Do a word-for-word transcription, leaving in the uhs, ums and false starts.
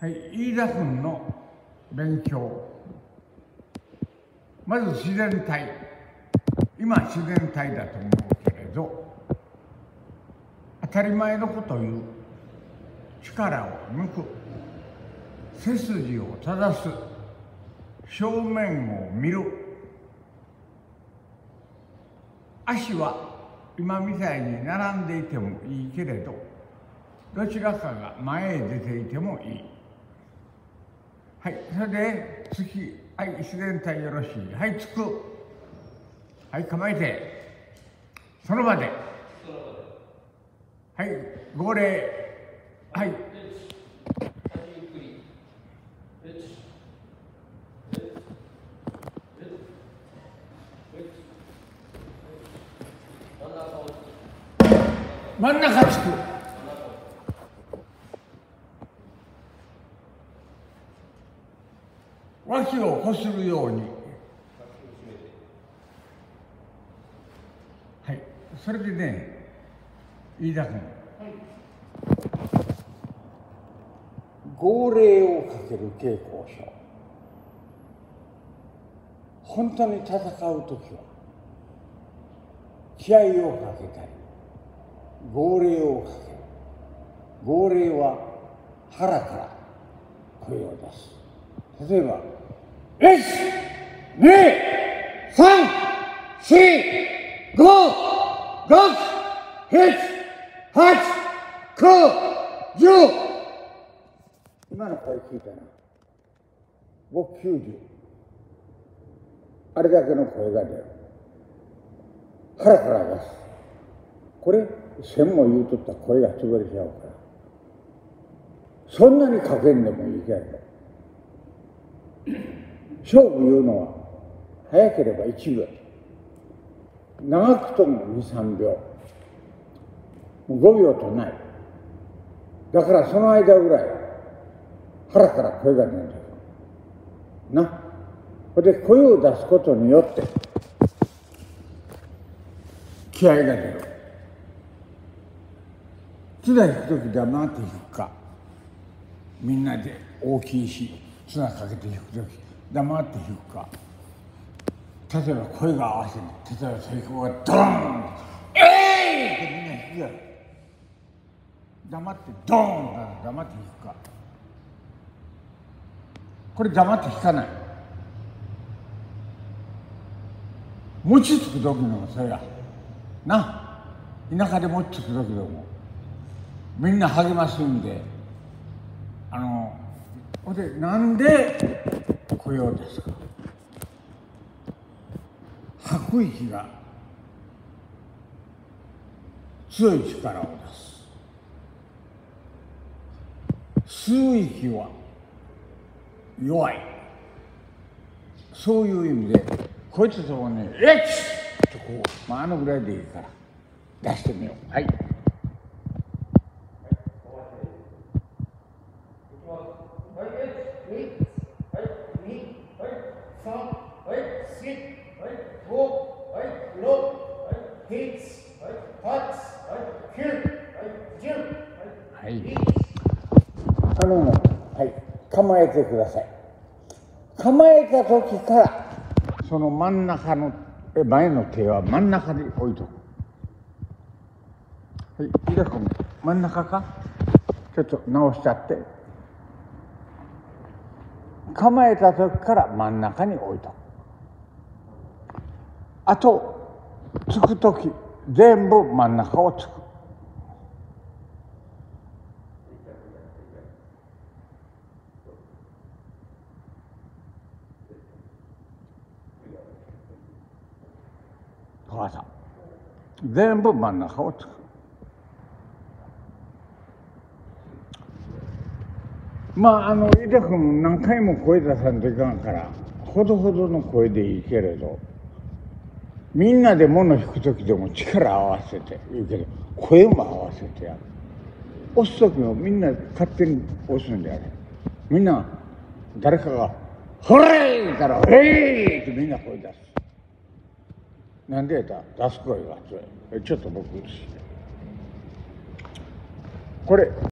はい、飯田君の勉強。まず自然体。今自然体だと思うけれど、当たり前のことを言う。力を抜く。背筋を正す。正面を見る。足は今みたいに並んでいてもいいけれど、どちらかが前へ出ていてもいい。はい、それで次、はい、自然体よろしい。はい、つく。はい、構えて。その場で。はい、号令。はい。真ん中つく。脇をこするように。はい、それでね、飯田君。はい、号令をかける稽古をしよう。本当に戦うときは、気合をかけたり、号令をかける。号令は腹から声を出す。例えば、いち、に、さん、し、ご、ろく、なな、はち、きゅう、じゅう。今の声聞いたな。僕きゅうじゅう。あれだけの声が出る。腹から出す。これ、千も言うとったら声が潰れちゃうから。そんなにかけんでもいいけれど。勝負いうのは、早ければいちびょう。長くともに、さんびょう。ごびょうとない。だからその間ぐらい、腹から声が出るんだよ。な。それで声を出すことによって、気合が出る。綱引くとき黙って引くか、みんなで大きいし、綱かけて引くとき黙って引くか、例えば声が合わせる。例えば最高がドーンえいってみんな引くやろ。黙ってドーンだから黙って引くか。これ黙って引かない。餅つく時のもそれやな。田舎で餅つく時でもみんな励ますんで、あのほんでなんで声を出すか。吐く息が強い力を出す。吸う息は弱い。そういう意味でこいつともね「エッチ!」とこう、まあ、あのぐらいでいいから出してみよう。はい。はい。あの、はい、構えてください。構えた時からその真ん中の前の手は真ん中に置いとく。はい、飯田君真ん中かちょっと直しちゃって。構えた時から真ん中に置いとく。あとつく時全部真ん中をつく。母さん全部真ん中をつく。まああの飯田君何回も声出さんといかんからほどほどの声でいいけれど、みんなで物引く時でも力合わせて言うけど声も合わせてやる。押す時もみんな勝手に押すんじゃない。みんな誰かが「ほれ!」言ったら「へい!」ってみんな声出す。なんでやったら出す声が強い。ちょっと僕これ